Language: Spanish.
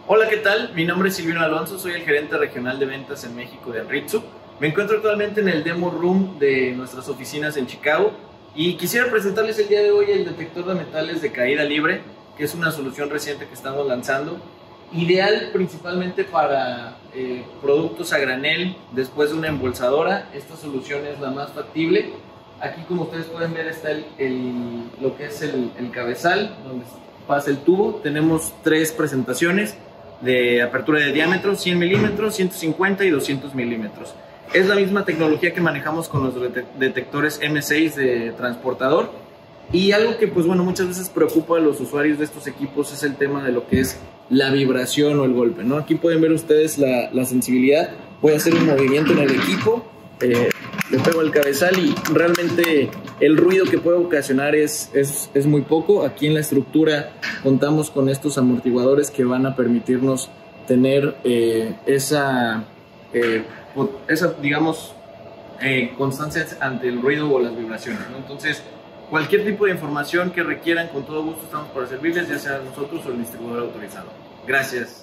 Hola, ¿qué tal? Mi nombre es Silvino Alonso, soy el gerente regional de ventas en México de Anritsu. Me encuentro actualmente en el demo room de nuestras oficinas en Chicago y quisiera presentarles el día de hoy el detector de metales de caída libre, que es una solución reciente que estamos lanzando, ideal principalmente para productos a granel después de una embolsadora. Esta solución es la más factible. Aquí, como ustedes pueden ver, está lo que es el cabezal, donde pasa el tubo. Tenemos tres presentaciones de apertura de diámetro: 100 milímetros, 150 y 200 milímetros. Es la misma tecnología que manejamos con los detectores M6 de transportador. Y algo que, pues bueno, muchas veces preocupa a los usuarios de estos equipos es el tema de lo que es la vibración o el golpe, ¿no? Aquí pueden ver ustedes la sensibilidad. Voy a hacer un movimiento en el equipo, le pego al cabezal y realmente el ruido que puede ocasionar es muy poco. Aquí en la estructura contamos con estos amortiguadores que van a permitirnos tener esa digamos, constancia ante el ruido o las vibraciones, ¿no? Entonces, cualquier tipo de información que requieran, con todo gusto estamos para servirles, ya sea nosotros o el distribuidor autorizado. Gracias.